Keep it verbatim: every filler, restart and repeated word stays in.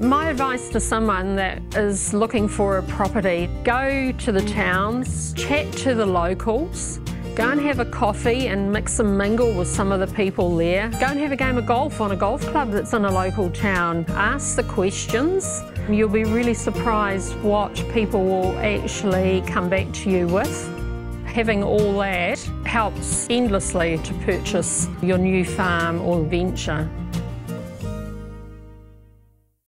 My advice to someone that is looking for a property, go to the towns, chat to the locals, go and have a coffee and mix and mingle with some of the people there. Go and have a game of golf on a golf club that's in a local town. Ask the questions. You'll be really surprised what people will actually come back to you with. Having all that helps endlessly to purchase your new farm or venture.